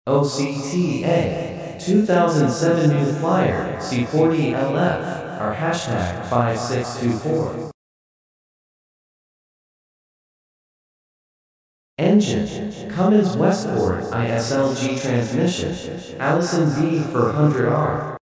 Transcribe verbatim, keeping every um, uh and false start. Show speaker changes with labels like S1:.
S1: O C T A, two thousand seven New Flyer, C forty L F R hashtag five six two four. Engine, Cummins Westport I S L G transmission, Allison B for one hundred R.